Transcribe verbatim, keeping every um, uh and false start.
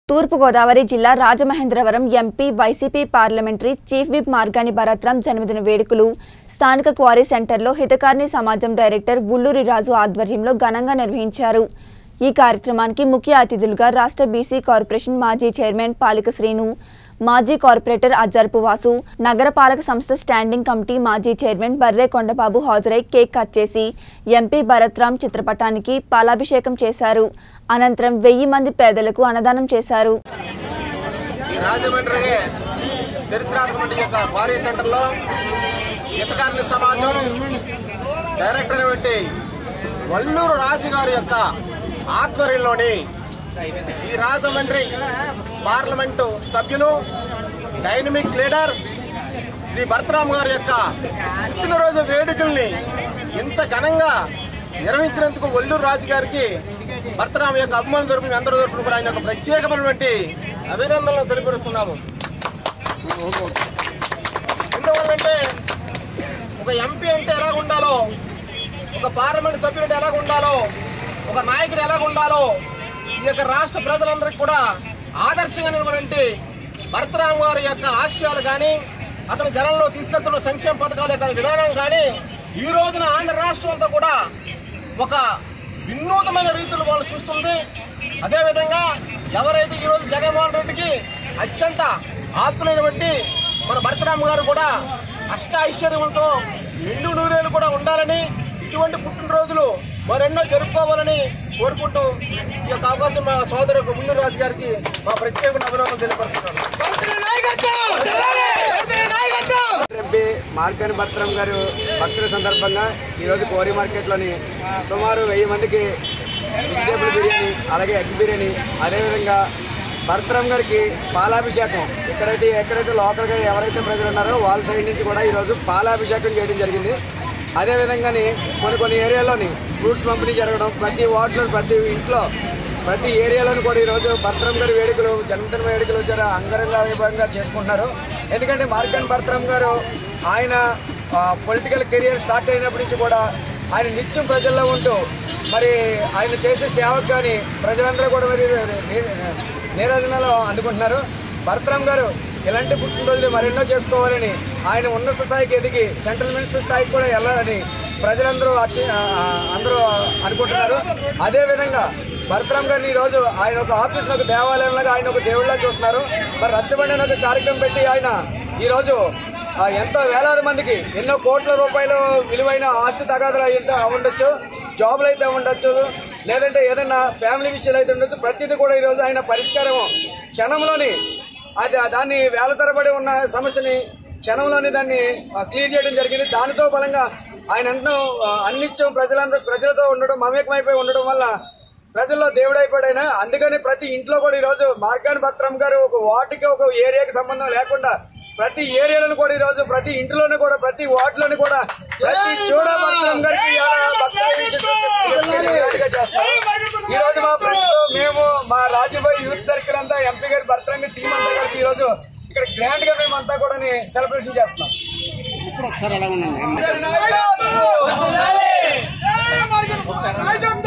తూర్పు గోదావరి జిల్లా Rajamahendravaram MP YCP parliamentary chief whip Margani Bharatram జన్మదిన వేడుకలు స్థానిక క్వారీ సెంటర్లో హితకారిణి సమాజం డైరెక్టర్ ఉల్లూరి రాజు ఆధ్వర్యంలో ఘనంగా నిర్వహించారు। ఈ కార్యక్రమానికి ముఖ్య అతిథులుగా రాష్ట్ర బీసీ కార్పొరేషన్ మాజీ చైర్మన్ పాలిక శ్రీను, మాజీ కార్పొరేటర్ అజ్జర్పు వాసు, నగరపాలక సంస్థ స్టాండింగ్ కమిటీ మాజీ చైర్మన్ బర్రే కొండబాబు హాజరై కేక్ కట్ చేసి ఎంపీ భరత్రాం చిత్రపటానికి పాలాభిషేకం చేశారు। అనంతరం వెయ్యి మంది పేదలకు అన్నదానం చేశారు। వల్లూరు రాజు గారి యొక్క ఆధ్వర్యంలోని ఈ రాజమండ్రి పార్లమెంటు సభ్యులు డైనమిక్ లీడర్ శ్రీ భరత్రాం గారి యొక్క పుట్టినరోజు వేడుకల్ని ఇంత ఘనంగా నిర్వహించినందుకు వల్లూరు రాజు గారికి భరత్రాం యొక్క అభిమానుల తరపున అందరి తరపున కూడా ఆయన యొక్క ప్రత్యేకమైనటువంటి అభినందనలు తెలియపరుస్తున్నాము। ఎందువల్లంటే ఒక ఎంపీ అంటే ఎలా ఉండాలో, ఒక పార్లమెంట్ సభ్యుడు అంటే ఎలా ఉండాలో, ఒక నాయకుడు ఎలా ఉండాలో ఈ యొక్క రాష్ట్ర ప్రజలందరికీ కూడా ఆదర్శంగా నిలబడంటే భరత్రాం గారి యొక్క ఆశయాలు కానీ, అతను జనంలో తీసుకెళ్తున్న సంక్షేమ పథకాల యొక్క విధానం కానీ ఈ రోజున ఆంధ్ర రాష్ట్రం అంతా కూడా ఒక వినూతమైన రీతిలో వాళ్ళు చూస్తుంది। అదేవిధంగా ఎవరైతే ఈ రోజు జగన్మోహన్ రెడ్డికి అత్యంత ఆత్మీయులైనటువంటి మన భరత్రాం గారు కూడా అష్ట ఐశ్వర్యంతో నిండు నూరేళ్లు కూడా ఉండాలని, ఇటువంటి పుట్టినరోజులు మరెన్నో జరుపుకోవాలని కోరుకుంటూ ఈ యొక్క అవకాశం మా సోదరు ఉల్లూరి రాజు గారికి మా ప్రత్యేక అభినందనలు తెలియపరుస్తున్నాను। ఎంపీ మార్గాని భరత్రాం గారు భక్తుల సందర్భంగా ఈరోజు కోరి మార్కెట్లోని సుమారు వెయ్యి మందికి వెజిటేబుల్ బిర్యానీ, అలాగే ఎగ్ బిర్యానీ, అదేవిధంగా భరత్రాం గారికి పాలాభిషేకం ఎక్కడైతే ఎక్కడైతే లోకల్గా ఎవరైతే ప్రజలు ఉన్నారో వాళ్ళ సైడ్ నుంచి కూడా ఈరోజు పాలాభిషేకం చేయడం జరిగింది। అదేవిధంగానే కొన్ని కొన్ని ఏరియాలోని ఫ్రూట్స్ పంపిణీ జరగడం, ప్రతి వార్డులో ప్రతి ఇంట్లో ప్రతి ఏరియాలోని కూడా ఈరోజు భరత్రాం గారి వేడుకలు జన్మదిన వేడుకలు చాలా అంగరంగ వైభవంగా చేసుకుంటున్నారు। ఎందుకంటే మార్గాని భరత్రాం గారు ఆయన పొలిటికల్ కెరియర్ స్టార్ట్ అయినప్పటి నుంచి కూడా ఆయన నిత్యం ప్రజల్లో ఉంటూ మరి ఆయన చేసే సేవకు కానీ ప్రజలందరూ కూడా మరి నీరాజనాలు అందుకుంటున్నారు। భరత్రాం గారు ఇలాంటి పుట్టినరోజులు మరెన్నో చేసుకోవాలని, ఆయన ఉన్నత స్థాయికి ఎదిగి సెంట్రల్ మినిస్టర్ స్థాయికి కూడా వెళ్ళాలని ప్రజలందరూ అందరూ అనుకుంటున్నారు। అదేవిధంగా భరత్రాం గారిని ఈరోజు ఆయన ఒక ఆఫీస్లో ఒక దేవాలయంలాగా ఆయన ఒక దేవుళ్ళ చూస్తున్నారు। మరి రచ్చబండి అనే ఒక కార్యక్రమం పెట్టి ఆయన ఈరోజు ఎంతో వేలాది మందికి ఎన్నో కోట్ల రూపాయలు విలువైన ఆస్తి తగాదులు అయితే ఉండొచ్చు, జాబులు అయితే ఉండొచ్చు, లేదంటే ఏదైనా ఫ్యామిలీ విషయాలు అయితే ఉండొచ్చు, ప్రతిదీ కూడా ఈరోజు ఆయన పరిష్కారం క్షణంలోని అది దాన్ని వేల తరబడి ఉన్న సమస్యని క్షణంలోని దాన్ని క్లియర్ చేయడం జరిగింది। దానితో బలంగా ఆయన ఎంతో అన్నిత్యం ప్రజలందరూ ప్రజలతో ఉండడం, మమేకమైపోయి ఉండడం వల్ల ప్రజల్లో దేవుడైపోయాడు। అందుకని ప్రతి ఇంట్లో కూడా ఈరోజు మార్గాని భరత్రాం గారు ఒక వార్డుకి ఒక ఏరియాకి సంబంధం లేకుండా ప్రతి ఏరియాలను కూడా ఈరోజు ప్రతి ఇంట్లోనే కూడా ప్రతి వార్డులోని కూడా ప్రతి చోట భరత్రాం గారికి చేస్తారు। ఈ రోజు మా ఫ్రెండ్స్ మేము మా రాజుబాయి యూత్ సర్కిల్ అంతా ఎంపీ గారి భరత్రాం గారి టీం అంతా గారికి ఈ రోజు ఇక్కడ గ్రాండ్ గా మేమంతా కూడా సెలబ్రేషన్ చేస్తున్నాం। ఇప్పుడు ఒకసారి